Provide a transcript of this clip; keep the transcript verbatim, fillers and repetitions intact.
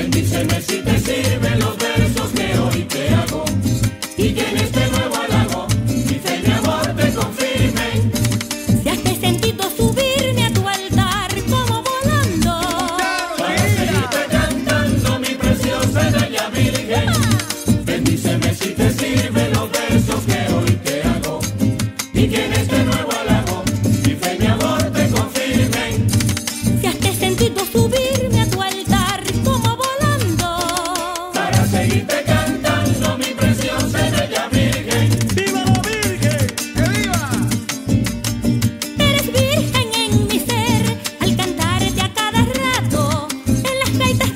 Bendíceme si te sirven los versos que hoy te hago, y que en este nuevo halago mi fe y mi amor te confirmen. Si has de sentido subirme a tu altar como volando, Para seguirte cantando mi preciosa y bella Virgen. Bendíceme si te sirven los versos que hoy te hago, y que en este nuevo halago mi fe y mi amor te confirmen. si has de sentido subirme a tu altar como volando, Para seguirte cantando mi preciosa y bella Virgen. ¡Viva la Virgen! ¡Que viva! eres virgen en mi ser al cantarte a cada rato en las gaitas